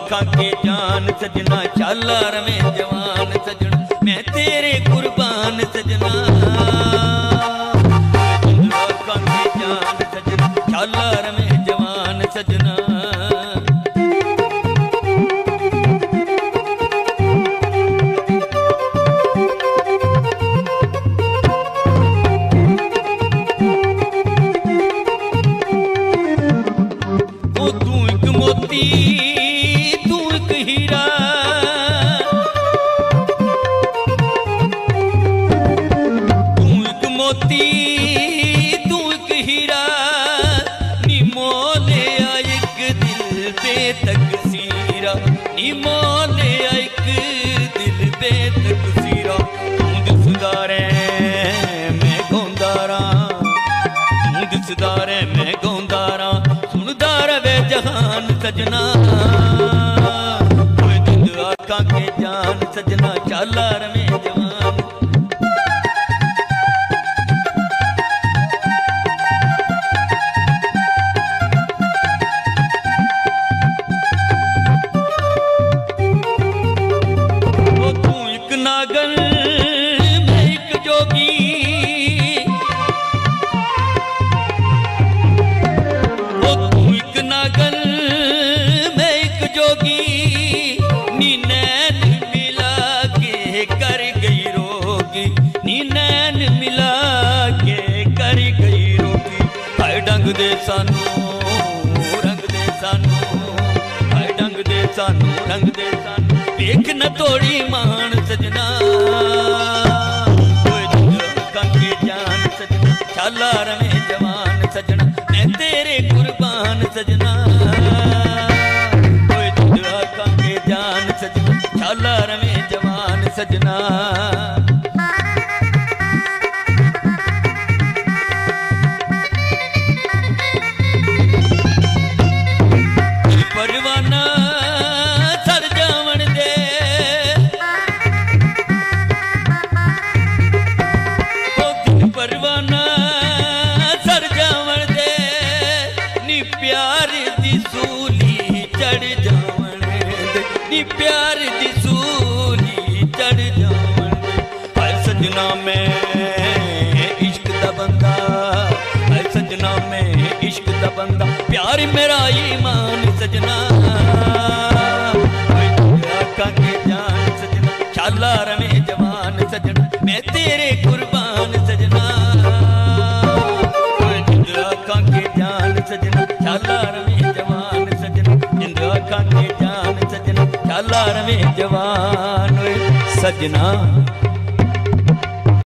आखा के जान सजना चाला रवे जवान सजना मैं तेरे कुर्बान सजना आखा के जान सजना चाला रवे जवान सजना तू एक हीरा तू एक मोती तू एक हीरा नी मोले एक दिल पे तकसीरा नी मोले एक दिल पे तकसीरा तू दिसदा रे मैं गौंदा रहां तू दिसदा रे मैं गौंदा रहां सुनदा रवे जहान सजना कोई जिंद आखा के जान सजना चाला रवे जवान ओ तू एक नागन मैं एक जोगी ओ तू एक नागन जोगी नी नैन मिला के कर गई रोगी नी नैन मिला के कर गई रोगी हाय डंग दे सानू रंग दे सानू हाय डंग दे सानू रंग दे सानू देख न तोड़ी मान सजना के जान सजना चाला रवे जवान सजना मैं तेरे कुर्बान सजना जान सजना चाला रवे जवान सजना परवाना सर जावन दे परवाना सर जावन दे नी प्यार दी सूली चढ़ जावन नी प्यार दी सूली चढ़ जावन हाय सजना मैं इश्क दा बंदा हाय सजना मैं इश्क दा बंदा प्यार मेरा ईमान सजना आखा के जान सजना चाला रवे जवान सजना मैं तेरे कुर्बान सजना आखा के जान सजना चाला रवे जवान सजना जिंद आखा के जान सजना चाला रवे जवान सजना।